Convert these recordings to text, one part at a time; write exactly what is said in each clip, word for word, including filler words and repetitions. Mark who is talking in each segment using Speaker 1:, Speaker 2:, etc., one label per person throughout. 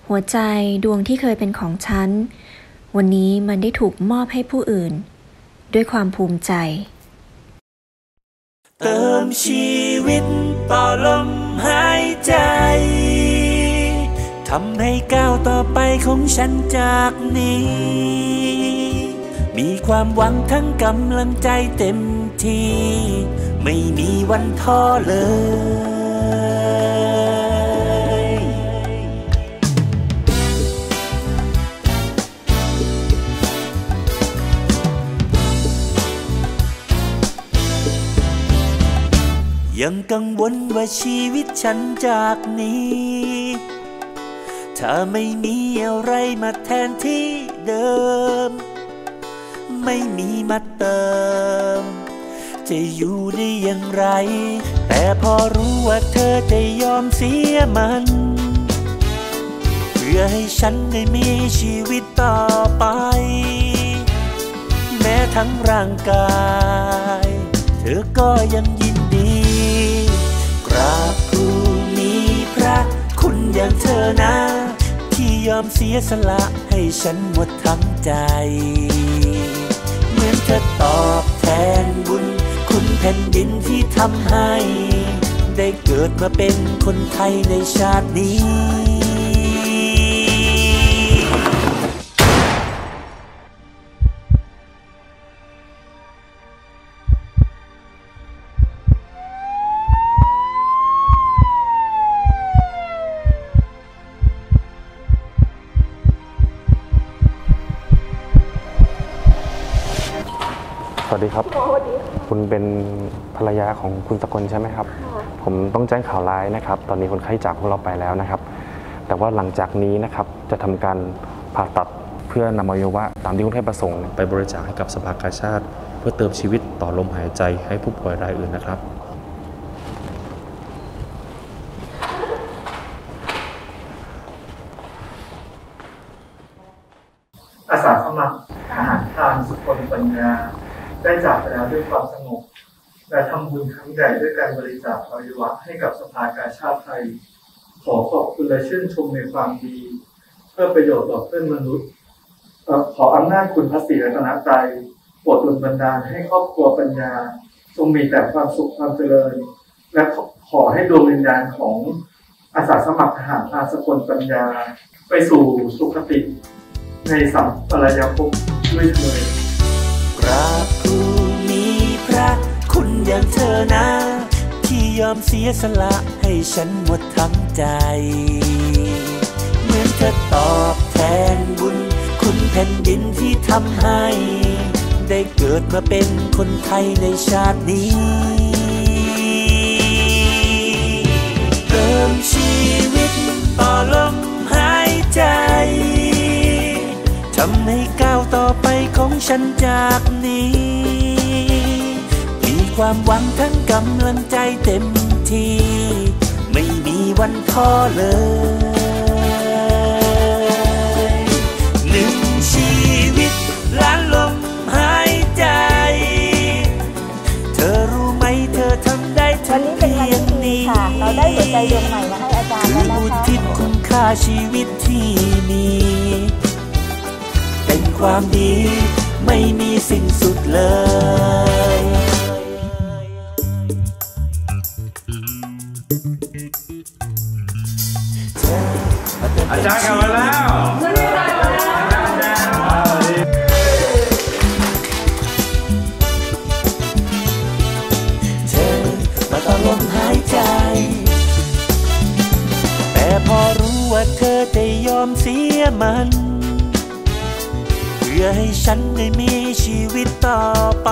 Speaker 1: หัวใจดวงที่เคยเป็นของฉันวันนี้มันได้ถูกมอบให้ผู้อื่นด้วยความภูมิใจ
Speaker 2: เติมชีวิตต่อลมหายใจทำให้ก้าวต่อไปของฉันจากนี้มีความหวังทั้งกำลังใจเต็มที่ไม่มีวันท้อเลยยังกังวลว่าชีวิตฉันจากนี้ถ้าไม่มีอะไรมาแทนที่เดิมไม่มีมาเติมจะอยู่ได้อย่างไรแต่พอรู้ว่าเธอจะยอมเสียมันเพื่อให้ฉันได้มีชีวิตต่อไปแม้ทั้งร่างกายเธอก็ยังยินดีกราบผู้มีพระคุณอย่างเธอนะที่ยอมเสียสละให้ฉันหมดทั้งใจเหมือนเธอตอบแทนบุญคุณแผ่นดินที่ทำให้ได้เกิดมาเป็นคนไทยในชาตินี้
Speaker 3: สวัสดีครับคุณเป็นภรรยาของคุณสกลใช่ไหมครับผมต้องแจ้งข่าวร้ายนะครับตอนนี้คนไข้จากพวกเราไปแล้วนะครับแต่ว่าหลังจากนี้นะครับจะทำการผ่าตัดเพื่อนำอวัยวะตามที่คนไข้ประสงค์ไปบริจาคให้กับสภากาชาดเพื่อเติมชีวิตต่อลมหายใจให้ผู้ป่วยรายอื่นนะครับ
Speaker 4: อาสาสมัครทหารพรานสุคนปัญญาได้จากไปแล้วด้วยความสงบและทำบุญครั้งใหญ่ด้วยการบริจาคอวัยวะให้กับสภากาชาดไทยขอขอบคุณและชื่นชมในความดีเพื่อประโยชน์ต่อเพื่อนมนุษย์ขออำนาจคุณพระศรีรัตนตรัยโปรดดลบันดาลให้ครอบครัวปัญญาจงมีแต่ความสุขความเจริญและขอให้ดวงวิญญาณของอาสาสมัครทหารพรานสกลปัญญาไปสู่สุคติในสัมปรายภพด้วยเถิด
Speaker 2: กราบผู้มีพระคุณอย่างเธอนะที่ยอมเสียสละให้ฉันหมดทั้งใจเหมือนเธอตอบแทนบุญคุณแผ่นดินที่ทำให้ได้เกิดมาเป็นคนไทยในชาตินี้เติมชีวิตต่อลมหายใจทำให้ก้าวต่อไปของฉันจากนี้มีความหวังทั้งกำลังใจเต็มที่ไม่มีวันท้อเลยหนึ่งชีวิตล้านลมหายใจเธอรู้ไหมเธอทำได้ทั้งเพียงนี้
Speaker 5: เราได้หัวใจดวงใหม่มาให้อาจารย์แล้วนะคะ
Speaker 2: คืออุทิศคุณค่าชีวิตที่มีเป็นความดีไม่มีสิ้นสุดเลย
Speaker 6: อาจารย์กลับมาแล้ว
Speaker 2: เธอมาต่อลมหายใจแต่พอรู้ว่าเธอจะยอมเสียมันเพื่อให้ฉันได้มีชีวิตต่อไป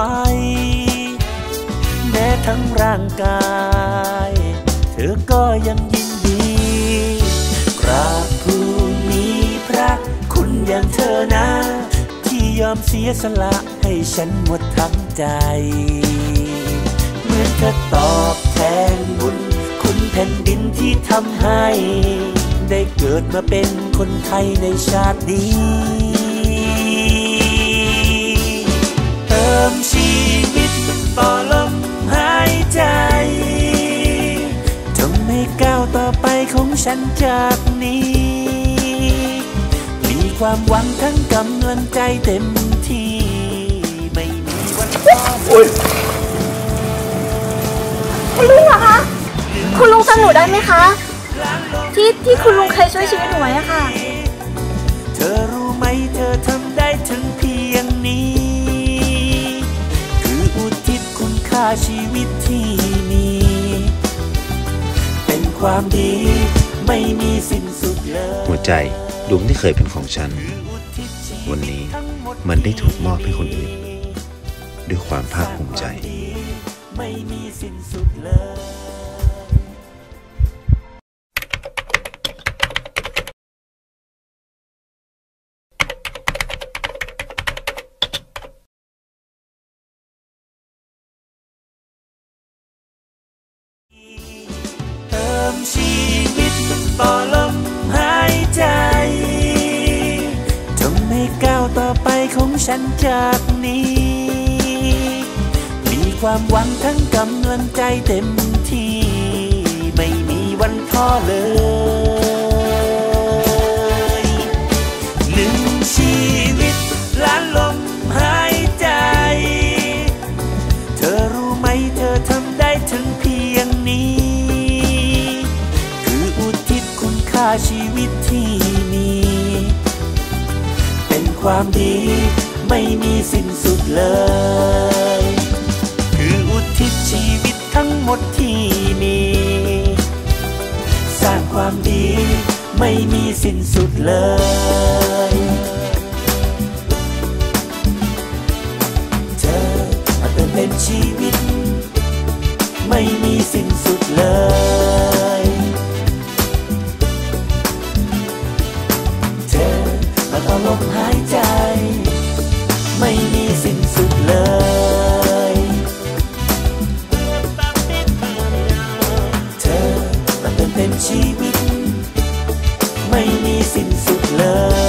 Speaker 2: แม้ทั้งร่างกายเธอก็ยังยินดีกราบผู้มีพระคุณอย่างเธอนะที่ยอมเสียสละให้ฉันหมดทั้งใจเหมือนเธอตอบแทนบุญคุณแผ่นดินที่ทำให้ได้เกิดมาเป็นคนไทยในชาตินี้เติมชีวิตต่อลมหายใจทำให้ก้าวต่อไปของฉันจากนี้ความหวังทั้งกำลังใจเต็มที่ไม่มีวันท้อเลย
Speaker 5: คุณลุงเหรอคะ คุณลุงจำหนูได้ไหมคะ ที่ที่คุณลุงเคยช่วยชีวิตหนูไว้อะค่ะ
Speaker 2: เธอรู้ไหมเธอทำได้ถึงเพียงนี้คืออุทิศคุณค่าชีวิตที่มีเป็นความดีไม่มีสิ้นสุดเลย
Speaker 7: หัวใจดวงที่เคยเป็นของฉันวันนี้มันได้ถูกมอบให้คนอื่นด้วยความภาคภูมิใจ
Speaker 2: ไม่มีสิ้นสุดเลย ชีวิตต่อลมหายใจทำให้ก้าวต่อไปของฉันจากนี้มีความหวังทั้งกำลังใจเต็มที่ไม่มีวันท้อเลยหนึ่งชีวิตล้านลมหายใจเธอรู้ไหมเธอทำได้ถึงเพียงนี้ชีวิตที่มีเป็นความดีไม่มีสิ้นสุดเลยคืออุทิศชีวิตทั้งหมดที่มีสร้างความดีไม่มีสิ้นสุดเลยเธอมาเติมเต็มชีวิตไม่มีสิ้นสุดเลยต่อลมหายใจไม่มีสิ้นสุดเลยเธอมาเติมเต็มชีวิตไม่มีสิ้นสุดเลย